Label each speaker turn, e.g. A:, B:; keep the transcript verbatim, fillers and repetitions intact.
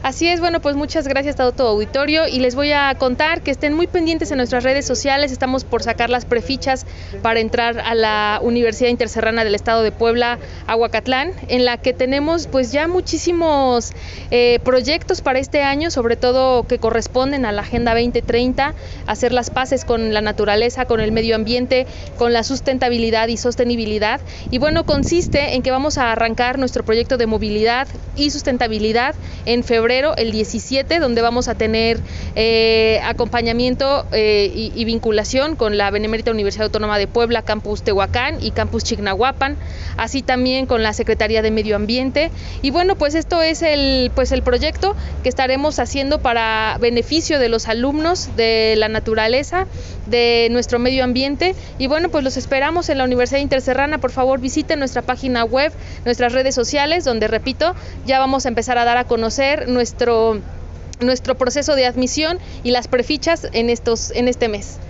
A: Así es, bueno, pues muchas gracias a todo tu auditorio y les voy a contar que estén muy pendientes en nuestras redes sociales. Estamos por sacar las prefichas para entrar a la Universidad Interserrana del Estado de Puebla, Aguacatlán, en la que tenemos pues ya muchísimos eh, proyectos para este año, sobre todo que corresponden a la Agenda veinte treinta, hacer las paces con la naturaleza, con el medio ambiente, con la sustentabilidad y sostenibilidad. Y bueno, consiste en que vamos a arrancar nuestro proyecto de movilidad y sustentabilidad en febrero, el diecisiete, donde vamos a tener eh, acompañamiento eh, y, y vinculación con la Benemérita Universidad Autónoma de Puebla, Campus Tehuacán y Campus Chignahuapan, así también con la Secretaría de Medio Ambiente. Y bueno, pues esto es el, pues el proyecto que estaremos haciendo para beneficio de los alumnos, de la naturaleza, de nuestro medio ambiente. Y bueno, pues los esperamos en la Universidad Interserrana. Por favor, visiten nuestra página web, nuestras redes sociales, donde, repito, ya vamos a empezar a dar a conocer nuestro, nuestro proceso de admisión y las prefichas en, estos, en este mes.